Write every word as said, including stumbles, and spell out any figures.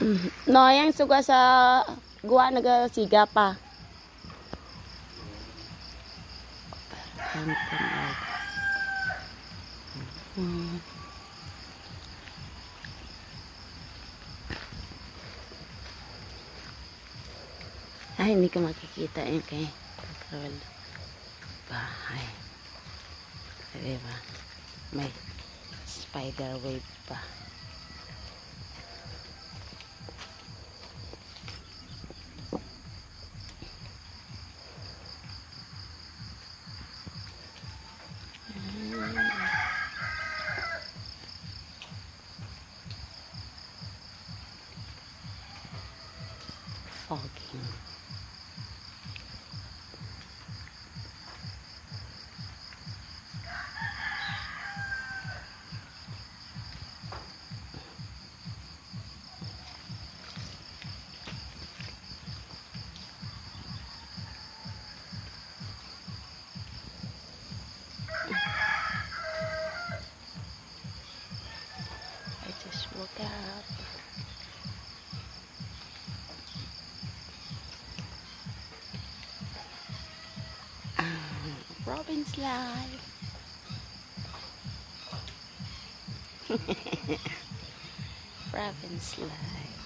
No, yang suka sa gua nagasiga pa. Hmm. Ay, hindi ka makikita yun kay control bahay. Diba? May spider web pa. Fogging. I just woke up. Robin's life. Robin's life.